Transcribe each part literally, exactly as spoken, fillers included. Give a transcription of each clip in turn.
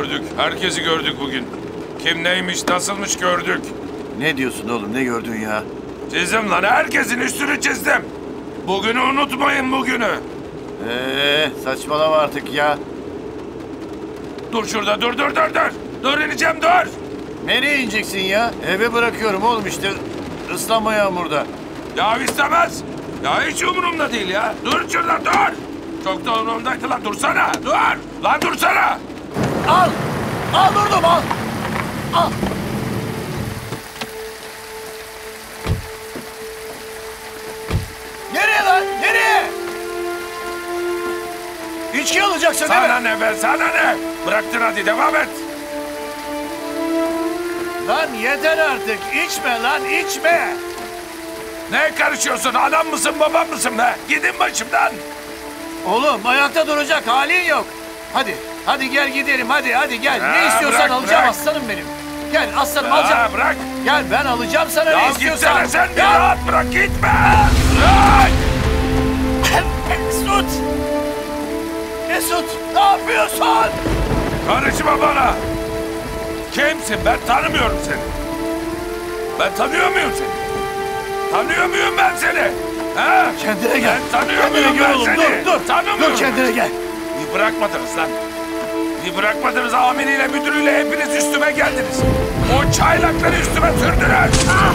Gördük. Herkesi gördük bugün. Kim neymiş, nasılmış gördük. Ne diyorsun oğlum? Ne gördün ya? Çizdim lan. Herkesin üstünü çizdim. Bugünü unutmayın bugünü. Ee, saçmalama artık ya. Dur şurada. Dur dur dur dur. Dur ineceğim dur. Nereye ineceksin ya? Eve bırakıyorum oğlum işte. Islanma yağmurda. Ya istemez. Ya hiç umurumda değil ya. Dur şurada dur. Çok da umurumdaydı lan. Dursana. Dur. Lan dursana. Al! Al durdum al! Al! Nereye lan? Nereye? İçki alacaksın değil mi? Sana ne be sana ne? Bıraktın hadi devam et. Lan yeter artık. İçme lan içme. Ne karışıyorsun? Adam mısın babam mısın be? Gidin başımdan. Oğlum ayakta duracak halin yok. Hadi. Hadi gel gidelim hadi hadi gel. Ya, ne istiyorsan bırak, alacağım bırak. aslanım benim. Gel aslanım Ya, alacağım. bırak. Gel ben alacağım sana Ya ne istiyorsan. gitsene sen bir Gel. rahat bırak gitme. Bırak. Mesut. Mesut ne yapıyorsun? Karışma bana. Kimsin? Ben tanımıyorum seni. Ben tanıyor muyum seni? Tanıyor muyum ben seni? Ha? Kendine gel. Ben tanıyor Kendine muyum gel ben oğlum. seni? Dur dur. Tanımıyorum Dur kendine ben. gel. Bir bırakmadınız lan. Bir bırakmadınız amiriyle müdürüyle hepiniz üstüme geldiniz. O çaylakları üstüme sürdünüz. Ah!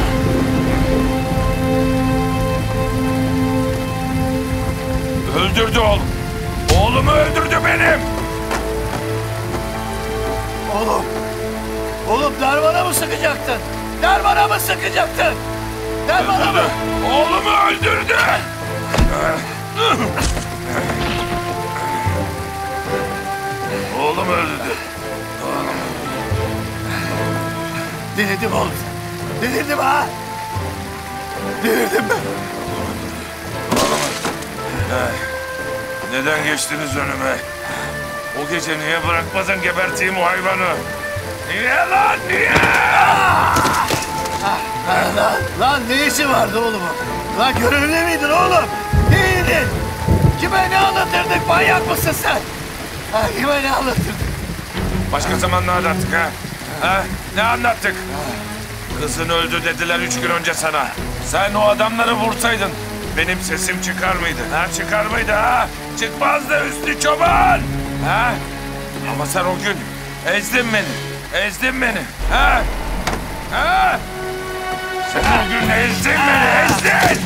Öldürdü oğlum. Oğlumu öldürdü benim. Oğlum. Oğlum darmana mı sıkacaktın? Darmana mı sıkacaktın? Darmana mı? Oğlumu öldürdü. Oğlum öldürdü. Delirdim oğlum. Delirdim ha. Delirdim ben. Neden geçtiniz önüme? O gece niye bırakmadın geberteyim o hayvanı? Niye lan niye? Lan, lan ne işi vardı oğlum? Lan görevli miydin oğlum? Değildin. Kime ne anlatırdık? Manyak mısın sen? Ha, kime ne anlatırdık? Başka zaman ne anlattık ha? Ha? Ne anlattık? Kızın öldü dediler üç gün önce sana. Sen o adamları vursaydın benim sesim çıkar mıydı? Ha çıkar mıydı ha? Çıkmazdı Hüsnü Çoban. Ha? Ama sen o gün ezdin beni. Ezdin beni. Ha? Ha? Sen o gün ezdin beni. Ezdin.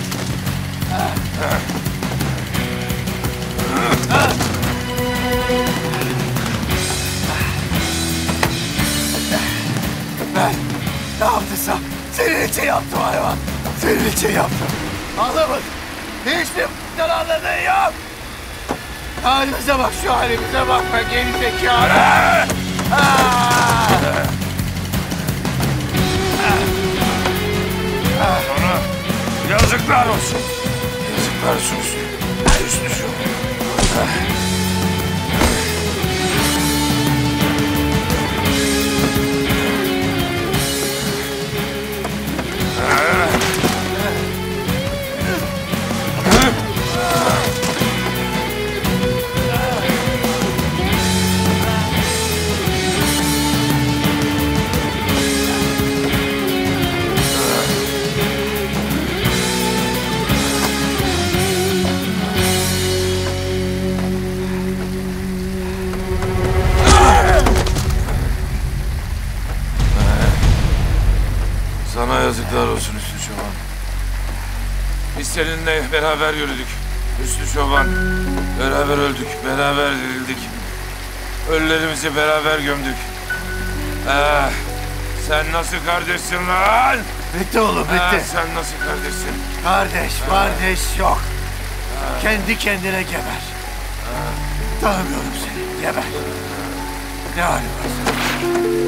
Ben ne yaptıysam senin için yaptım hayvan. Senin için yaptım. Anlamadın. Hiçbir anladığın yok. Halimize bak şu halimize bak be geri zekalı. Sonra yazıklar olsun. Yazıklar olsun Hüsnü. Hüsnücüğüm. Sana yazıklar olsun Hüsnü Çoban. Biz seninle beraber yürüdük. Hüsnü Çoban. Beraber öldük, beraber dirildik. Ölülerimizi beraber gömdük. Ah, sen nasıl kardeşsin lan? Bitti oğlum bitti. Ah, sen nasıl kardeşsin? Kardeş kardeş yok. Kendi kendine geber. Tanımıyorum seni geber. Ne hali var senin?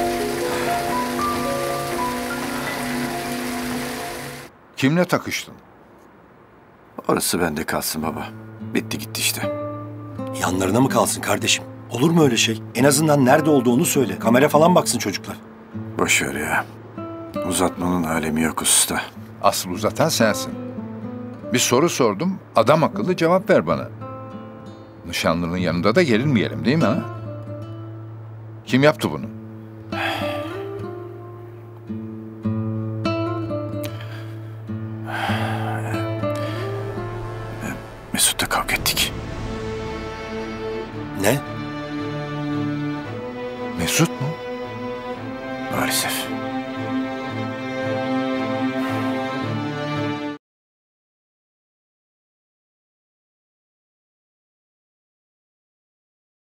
Kimle takıştın? Orası bende kalsın baba. Bitti gitti işte. Yanlarına mı kalsın kardeşim? Olur mu öyle şey? En azından nerede olduğunu söyle. Kamera falan baksın çocuklar. Boş ver ya. Uzatmanın alemi yok usta. Asıl uzatan sensin. Bir soru sordum, adam akıllı cevap ver bana. Nişanlının yanında da gerilmeyelim değil mi ha? Kim yaptı bunu? Mesut'la kavga ettik. Ne? Mesut mu? Maalesef.